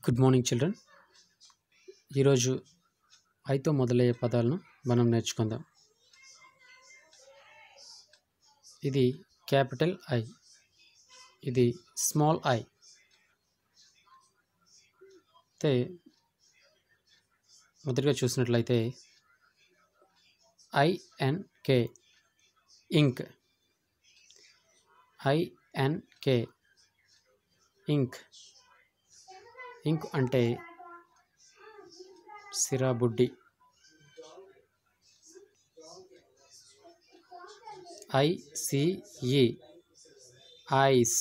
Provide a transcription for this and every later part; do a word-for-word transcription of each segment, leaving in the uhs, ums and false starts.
Good morning children. ఈరోజు ఐతో మొదలయ్యే పదాలను మనం నేర్చుకుందాం. ఇది క్యాపిటల్ ఐ, ఇది స్మాల్ ఐ. అయితే మొదటిగా చూసినట్లయితే I N K ink, I N K ink. Ink అంటే సిరాబుడ్డి. I C E ice,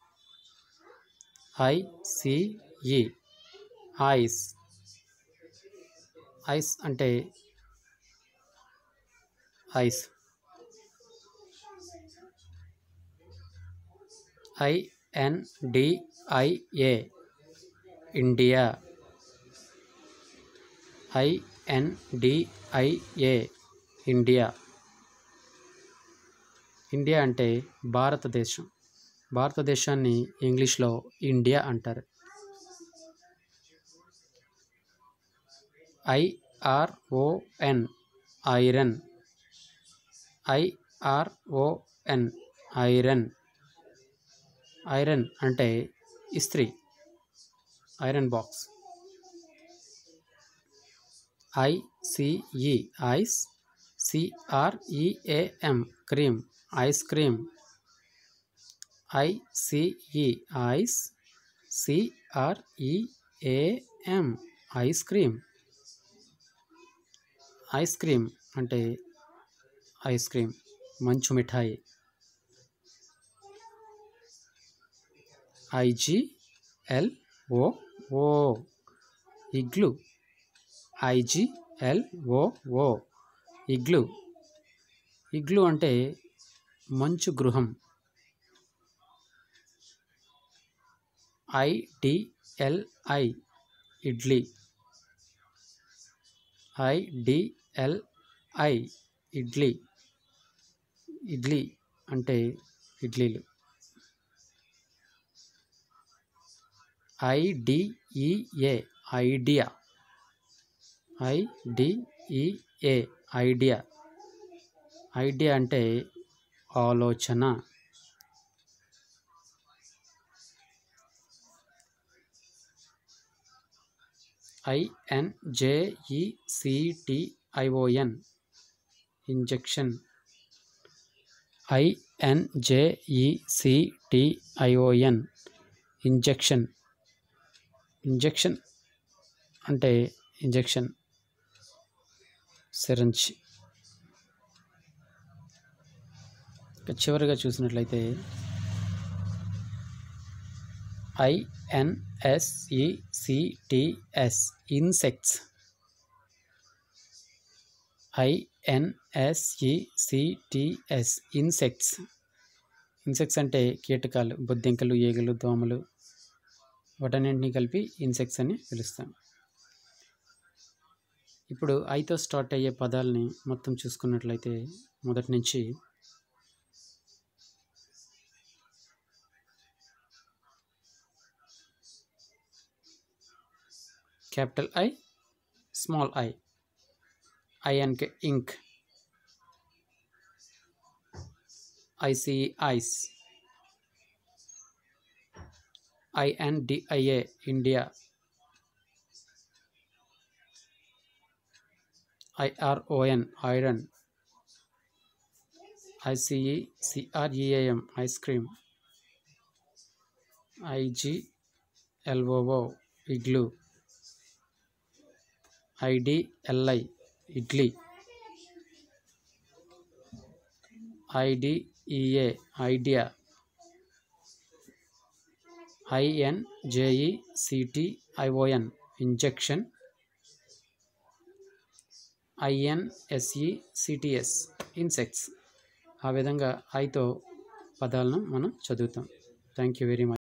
I C E ice. Ice అంటే ice. I N D I A India, I N D I A India. India అంటే భారతదేశం. భారతదేశాన్ని ఇంగ్లీష్లో ఇండియా అంటారు. I R O N iron, I R O N iron. Iron అంటే ఇస్త్రీ, iron box. I C E ice, C R E A M cream, ice cream. I C E ice, C R E A M ice cream. Ice cream అంటే ice cream, మంచు మిఠాయి. ఐజిఎల్ఓఓ ఇగ్లు, ఐజిఎల్ఓఓ ఇగ్లు. ఇగ్లు అంటే మంచు గృహం. ఐడిఎల్ఐ ఇడ్లీ, ఐడిఎల్ఐ ఇడ్లీ. ఇడ్లీ అంటే ఇడ్లీలు. ఐడిఈఏ ఐడియా, ఐడిఈఏ ఐడియా. ఐడియా అంటే ఆలోచన. ఐఎన్జేఈసిటిఐఓఎన్ ఇంజెక్షన్, ఐఎన్జేఈసిటిఐఓఎన్ ఇంజెక్షన్. ఇంజెక్షన్ అంటే ఇంజెక్షన్, సిరంజ్. చివరిగా చూసినట్లయితే ఐఎన్ఎస్ఈసిటిఎస్ ఇన్సెక్ట్స్, ఐఎన్ఎస్ఈసిటిఎస్ ఇన్సెక్ట్స్. ఇన్సెక్ట్స్ అంటే కీటకాలు, బొద్దింకలు, ఈగలు, దోమలు, వాటన్నింటినీ కలిపి ఇన్సెక్ట్స్ అని పిలుస్తాం. ఇప్పుడు ఐతో స్టార్ట్ అయ్యే పదాలని మొత్తం చూసుకున్నట్లయితే మొదటి నుంచి capital I, small I. INK ink, ICE ice, I N D I A India, ఐఆర్ఓఎన్ iron, ICE సిఆర్ఈఏఎం ice cream, ఐజిఎల్ఓఓ ఇగ్లు, ఐడిఎల్ఐ idli, ఐడిఈఏ idea, ఐఎన్జేఈసిటిఐఓఎన్ injection, ఐఎన్ఎస్ఈసిటిఎస్ insects. ఆ విధంగా ఐతో పదాలను మనం చదువుతాం. Thank you very much.